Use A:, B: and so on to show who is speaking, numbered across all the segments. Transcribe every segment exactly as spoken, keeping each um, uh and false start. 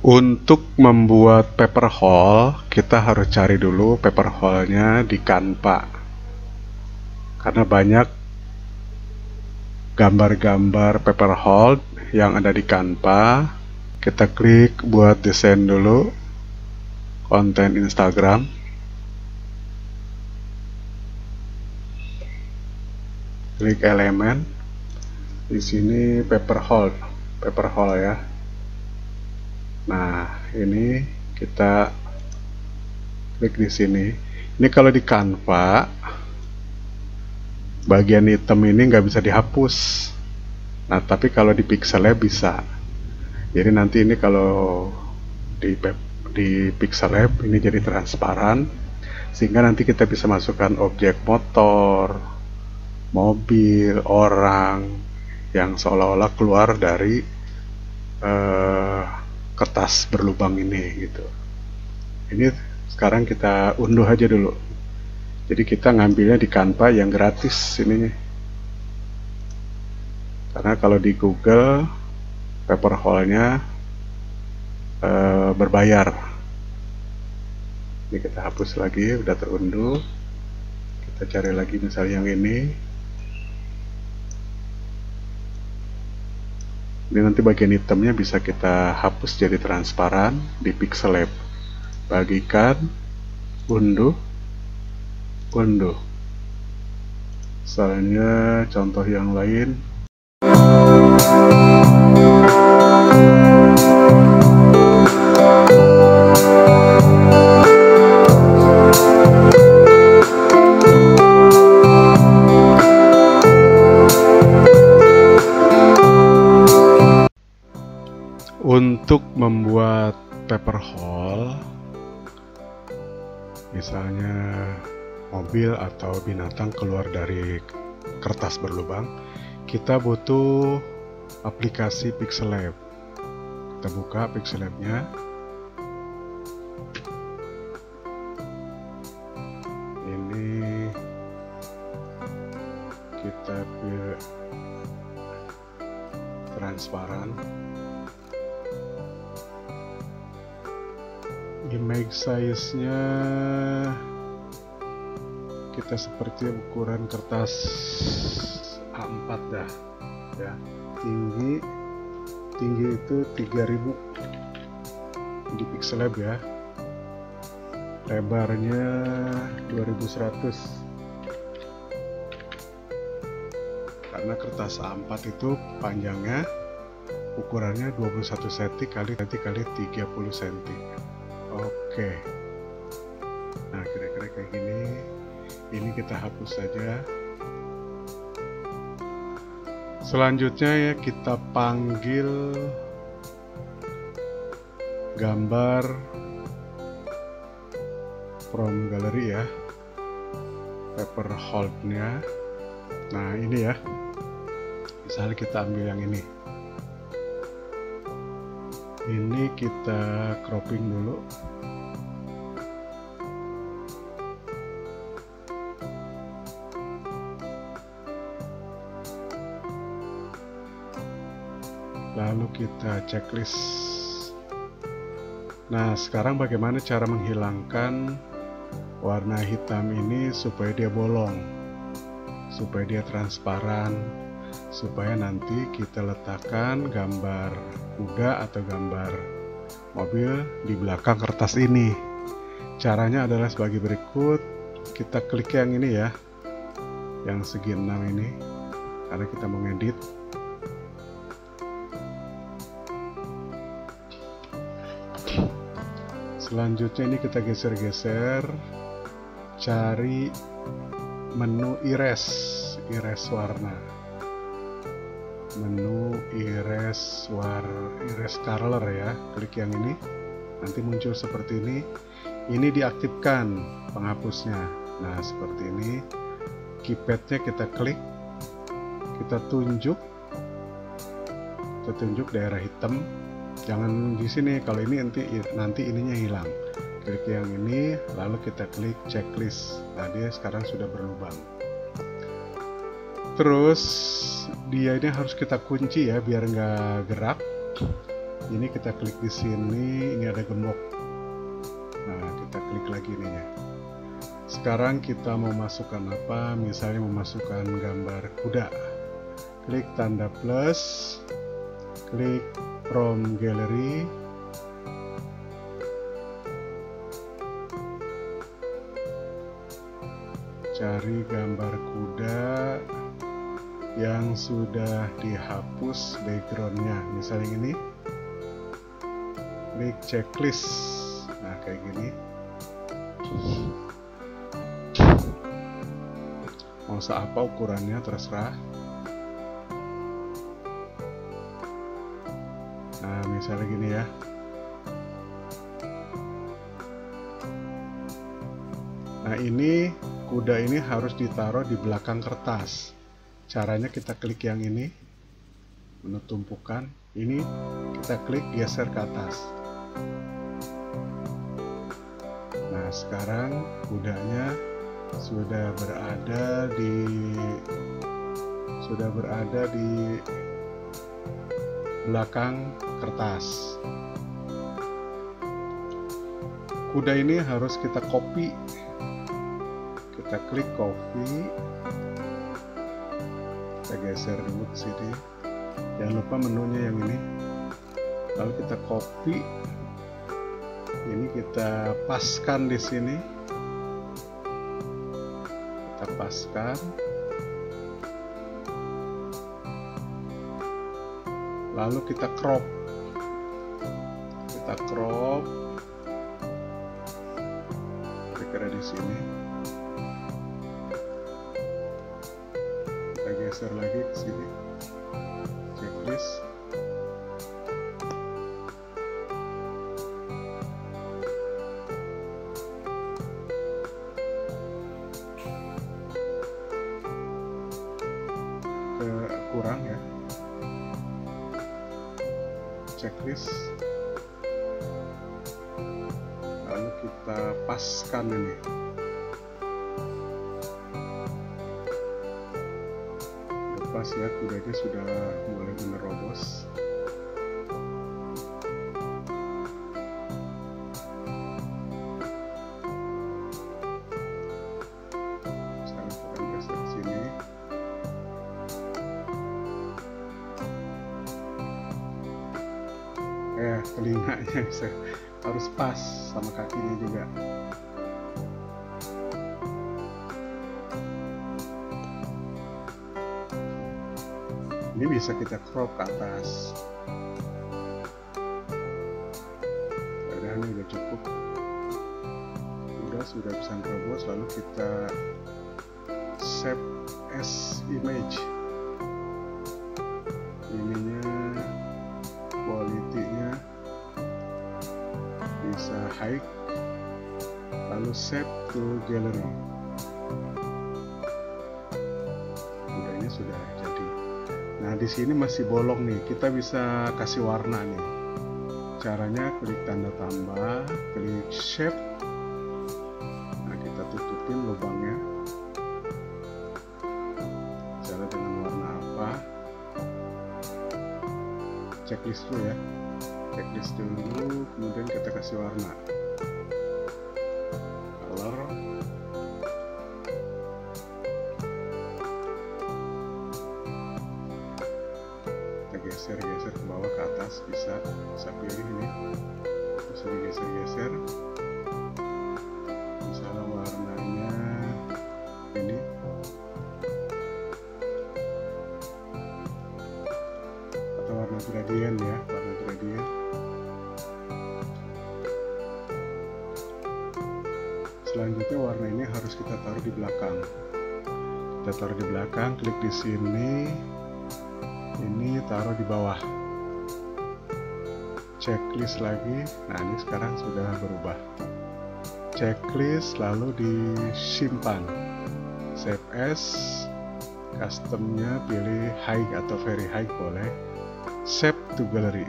A: Untuk membuat paper hole, kita harus cari dulu paper hole-nya di Canva. Karena banyak gambar-gambar paper hole yang ada di Canva. Kita klik buat desain dulu, konten Instagram. Klik elemen. Di sini paper hole, paper hole ya. Nah, ini kita klik di sini. Ini kalau di Canva, bagian hitam ini nggak bisa dihapus. Nah, tapi kalau di Pixellab bisa. Jadi nanti ini kalau di di Pixellab ini jadi transparan, sehingga nanti kita bisa masukkan objek motor, mobil, orang yang seolah-olah keluar dari uh, kertas berlubang ini gitu. Ini sekarang kita unduh aja dulu. Jadi kita ngambilnya di Canva yang gratis ini. Karena kalau di Google paper hole-nya e, berbayar. Ini kita hapus lagi, udah terunduh. Kita cari lagi misalnya yang ini. Ini nanti bagian hitamnya bisa kita hapus jadi transparan di Pixellab. Bagikan, unduh, unduh. Misalnya contoh yang lain. Untuk membuat paper hole, misalnya mobil atau binatang keluar dari kertas berlubang, kita butuh aplikasi Pixellab. Kita buka Pixellab-nya. Ini kita pilih transparan. Image size-nya kita seperti ukuran kertas A empat dah ya. Tinggi tinggi itu tiga ribu di Pixellab ya. Lebarnya dua ribu seratus. Karena kertas A empat itu panjangnya ukurannya dua puluh satu sentimeter kali nanti kali tiga puluh sentimeter. Oke. Nah, kira-kira kayak gini. Ini kita hapus saja. Selanjutnya ya kita panggil gambar from gallery ya. Paper hole-nya. Nah, ini ya. Misalnya kita ambil yang ini. Ini kita cropping dulu. Lalu kita checklist. Nah, sekarang bagaimana cara menghilangkan warna hitam ini supaya dia bolong, supaya dia transparan, supaya nanti kita letakkan gambar kuda atau gambar mobil di belakang kertas ini. Caranya adalah sebagai berikut. Kita klik yang ini ya, yang segi enam ini, karena kita mengedit. Selanjutnya ini kita geser-geser, cari menu erase, erase warna. Menu erase war erase color ya, klik yang ini, nanti muncul seperti ini. Ini diaktifkan penghapusnya. Nah, seperti ini. Keypadnya kita klik, kita tunjuk, kita tunjuk daerah hitam. Jangan di sini, kalau ini nanti nanti ininya hilang. Klik yang ini, lalu kita klik checklist. Nah, dia sekarang sudah berlubang. Terus dia ini harus kita kunci ya biar nggak gerak. Ini kita klik di sini, ini ada gembok. Nah, kita klik lagi ininya. Sekarang kita mau masukkan apa? Misalnya memasukkan gambar kuda. Klik tanda plus, klik from gallery, cari gambar kuda yang sudah dihapus backgroundnya, misalnya ini, klik checklist. Nah, kayak gini. Mau seapa ukurannya terserah. Nah, misalnya gini ya. Nah, ini kuda ini harus ditaruh di belakang kertas. Caranya kita klik yang ini, menu tumpukan. Ini kita klik geser ke atas. Nah, sekarang kudanya sudah berada di sudah berada di belakang kertas. Kuda ini harus kita copy. Kita klik copy, kita geser dulu ke sini. Jangan lupa menunya yang ini. Lalu kita copy. Ini kita paskan di sini. Kita paskan. Lalu kita crop. Kita crop. Kira-kira di sini. Kita geser lagi ke sini. Checklist. Ke kurang ya. Checklist. Lalu kita paskan ini. Pas ya, kudanya sudah mulai menerobos. Sekarang kita geser ke sini. Eh, telinganya bisa harus pas sama kakinya juga. Ini bisa kita crop ke atas. Keadaannya udah cukup. Udah sudah bisa terobos. Lalu kita save as image. Ininya, quality-nya bisa high. Lalu save to gallery. Udahnya sudah jadi. Nah, di sini masih bolong nih. Kita bisa kasih warna nih. Caranya klik tanda tambah, klik shape. Nah, kita tutupin lubangnya. Cara dengan warna apa? Checklist dulu ya. Checklist dulu, kemudian kita kasih warna. Color. Geser-geser ke bawah ke atas, bisa bisa pilih ini, bisa digeser-geser. Misalnya warnanya ini, atau warna gradient ya, warna gradient. Selanjutnya warna ini harus kita taruh di belakang. Kita taruh di belakang, klik di sini. Ini taruh di bawah. Checklist lagi. Nah, ini sekarang sudah berubah. Checklist lalu disimpan. Save as. Customnya pilih high atau very high boleh. Save to gallery.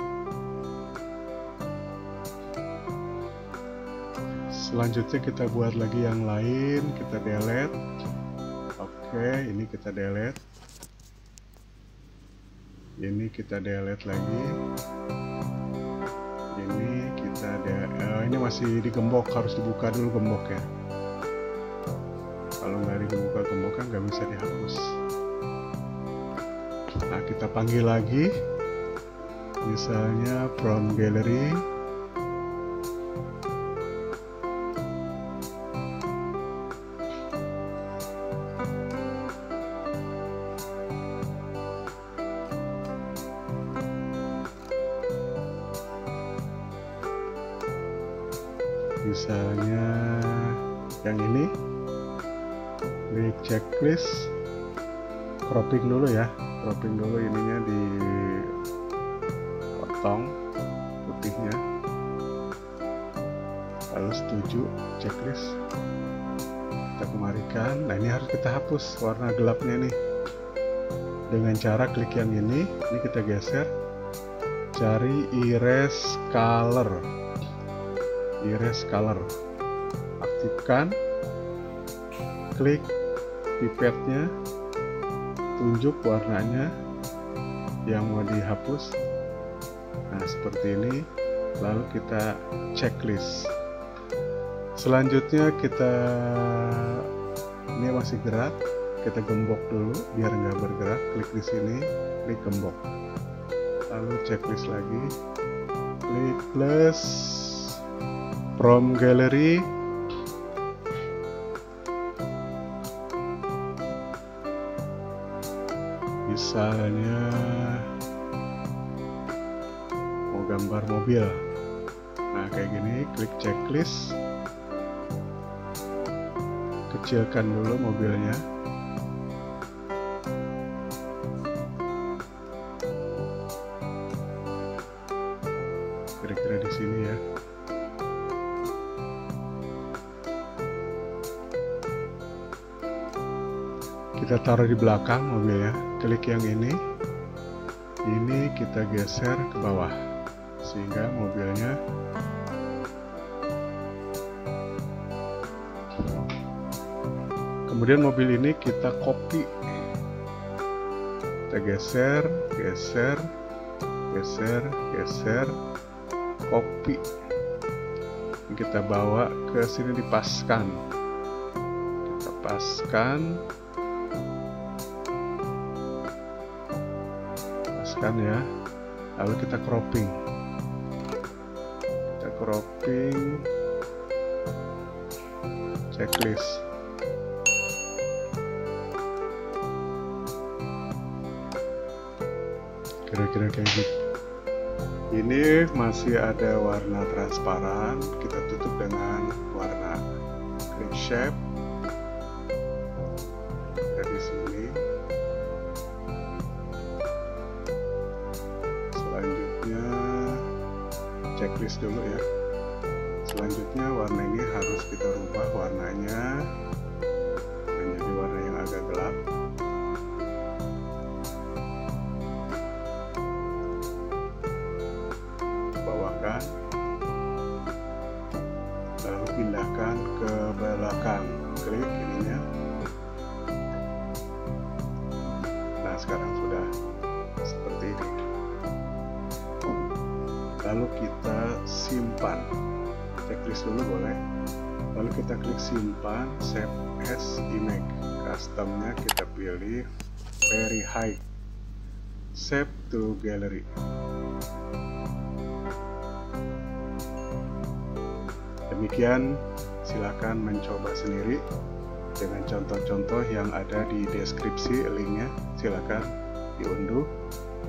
A: Selanjutnya kita buat lagi yang lain. Kita delete. Oke, ini kita delete. Ini kita delete lagi. ini kita ada uh, ini masih digembok, harus dibuka dulu gembok ya. Kalau nggak dibuka gembok kan nggak bisa dihapus. Nah, kita panggil lagi, misalnya from gallery. Misalnya yang ini, klik checklist, cropping dulu ya, cropping dulu ininya, dipotong putihnya, lalu setuju checklist, kita kemarikan. Nah, ini harus kita hapus warna gelapnya nih dengan cara klik yang ini, ini kita geser, cari erase color, erase color, aktifkan, klik pipetnya, tunjuk warnanya yang mau dihapus. Nah, seperti ini, lalu kita checklist. Selanjutnya kita, ini masih gerak, kita gembok dulu biar nggak bergerak, klik di sini, klik gembok, lalu checklist lagi, klik plus from gallery, misalnya mau gambar mobil. Nah, kayak gini, klik checklist, kecilkan dulu mobilnya, kira-kira di sini ya. Kita taruh di belakang mobilnya, klik yang ini, ini kita geser ke bawah sehingga mobilnya kemudian mobil ini kita copy, kita geser, geser, geser, geser, copy, kita bawa ke sini, dipaskan, kita paskan, paskan ya, lalu kita cropping, kita cropping, checklist. Kira-kira kayak gitu. Ini masih ada warna transparan, kita tutup dengan warna clean shape. Dari sini. Selanjutnya checklist dulu ya. Selanjutnya warna ini harus kita rubah warnanya menjadi warna yang agak gelap. Lalu pindahkan ke belakang, klik ininya. Nah, sekarang sudah seperti ini. Lalu kita simpan, checklist dulu boleh. Lalu kita klik simpan, save as image. Customnya kita pilih very high, save to gallery. Demikian, silakan mencoba sendiri dengan contoh-contoh yang ada di deskripsi, linknya silakan diunduh,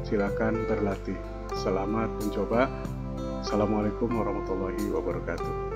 A: silakan berlatih. Selamat mencoba. Assalamualaikum warahmatullahi wabarakatuh.